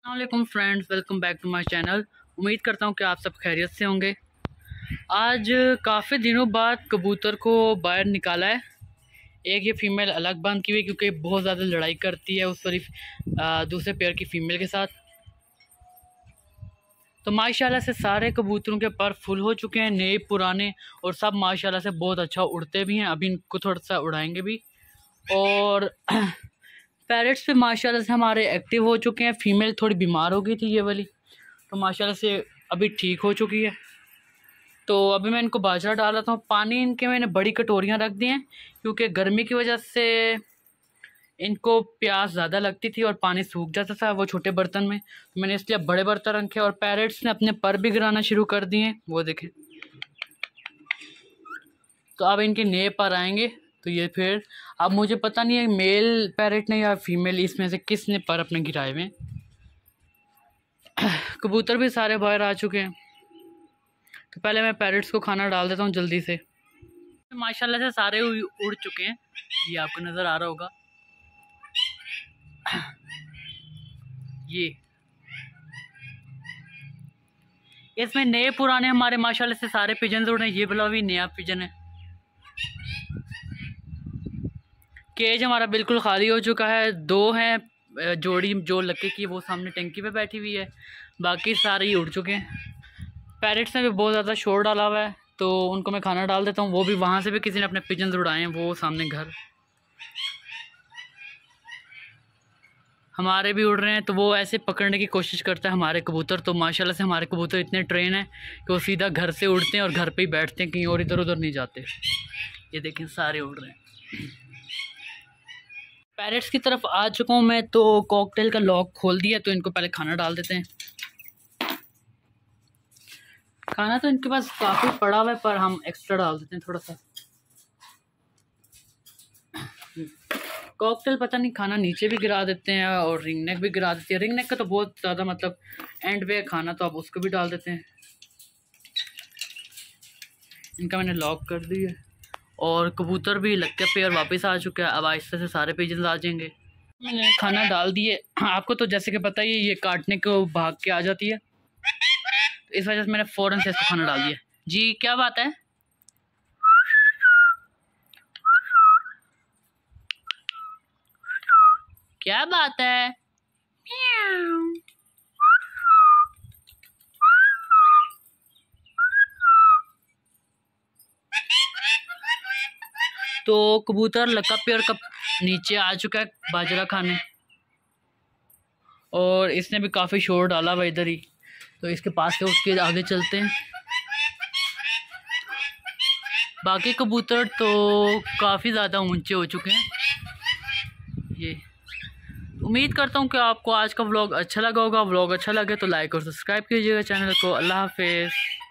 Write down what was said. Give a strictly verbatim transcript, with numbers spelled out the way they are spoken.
अस्सलाम friends, welcome back to my channel. उम्मीद करता हूँ कि आप सब खैरियत से होंगे। आज काफ़ी दिनों बाद कबूतर को बाहर निकाला है। एक ये फ़ीमेल अलग बंद की हुई क्योंकि बहुत ज़्यादा लड़ाई करती है उस वाली दूसरे पेयर की फ़ीमेल के साथ। तो माशाल्लाह से सारे कबूतरों के पर फुल हो चुके हैं, नए पुराने, और सब माशाल्लाह से बहुत अच्छा उड़ते भी हैं। अभी इनको थोड़ा सा उड़ाएंगे भी। और पैरेट्स पे माशाल्लाह से हमारे एक्टिव हो चुके हैं। फ़ीमेल थोड़ी बीमार हो गई थी ये वाली, तो माशाल्लाह से अभी ठीक हो चुकी है। तो अभी मैं इनको बाजरा डाल रहा हूँ। पानी इनके मैंने बड़ी कटोरियाँ रख दी हैं क्योंकि गर्मी की वजह से इनको प्यास ज़्यादा लगती थी और पानी सूख जाता था वो छोटे बर्तन में, तो मैंने इसलिए बड़े बर्तन रखे। और पैरेट्स ने अपने पर भी गिराना शुरू कर दिए, वो देखें। तो अब इनके नए पर आएंगे। तो ये फिर अब मुझे पता नहीं है मेल पैरेट ने या फीमेल, इसमें से किसने पर अपने गिराए हुए। कबूतर भी सारे बाहर आ चुके हैं। तो पहले मैं पैरेट्स को खाना डाल देता हूँ जल्दी से। माशाल्लाह से सारे उड़ चुके हैं, ये आपको नज़र आ रहा होगा। ये इसमें नए पुराने हमारे माशाल्लाह से सारे पिजन उड़ रहे हैं। ये वाला भी नया पिजन है। केज हमारा बिल्कुल खाली हो चुका है। दो हैं जोड़ी जो लक्के की, वो सामने टंकी पे बैठी हुई है, बाकी सारे ही उड़ चुके हैं। पैरेट्स ने भी बहुत ज़्यादा शोर डाला हुआ है, तो उनको मैं खाना डाल देता हूँ। वो भी वहाँ से भी किसी ने अपने पिजन उड़ाए हैं, वो सामने घर हमारे भी उड़ रहे हैं। तो वो ऐसे पकड़ने की कोशिश करता है हमारे कबूतर। तो माशाल्लाह से हमारे कबूतर इतने ट्रेन हैं कि वो सीधा घर से उड़ते हैं और घर पे ही बैठते हैं, कहीं और इधर उधर नहीं जाते। ये देखें सारे उड़ रहे हैं। पैरेट्स की तरफ आ चुका हूँ मैं। तो कॉकटेल का लॉक खोल दिया, तो इनको पहले खाना डाल देते हैं। खाना तो इनके पास काफ़ी पड़ा हुआ है, पर हम एक्स्ट्रा डाल देते हैं थोड़ा सा। कॉकटेल पता नहीं खाना नीचे भी गिरा देते हैं और रिंग नेक भी गिरा देती है। रिंग नेक का तो बहुत ज़्यादा मतलब एंड पे खाना, तो अब उसको भी डाल देते हैं। इनका मैंने लॉक कर दिया और कबूतर भी लक्के पे और वापस आ चुका है। अब आहिस्ते से सारे पिजन आ जाएंगे। मैंने खाना डाल दिए। आपको तो जैसे कि पता ही है, ये काटने को भाग के आ जाती है, तो इस वजह से मैंने फ़ौरन से इसको खाना डाल दिया। जी क्या बात है? क्या बात है? तो कबूतर लक्का पेड़ का नीचे आ चुका है बाजरा खाने, और इसने भी काफ़ी शोर डाला हुआ इधर ही। तो इसके पास से उठ के आगे चलते हैं। बाकी कबूतर तो काफ़ी ज़्यादा ऊंचे हो चुके हैं। ये उम्मीद करता हूँ कि आपको आज का व्लॉग अच्छा लगा होगा। व्लॉग अच्छा लगे तो लाइक और सब्सक्राइब कीजिएगा चैनल को। अल्लाह हाफिज़।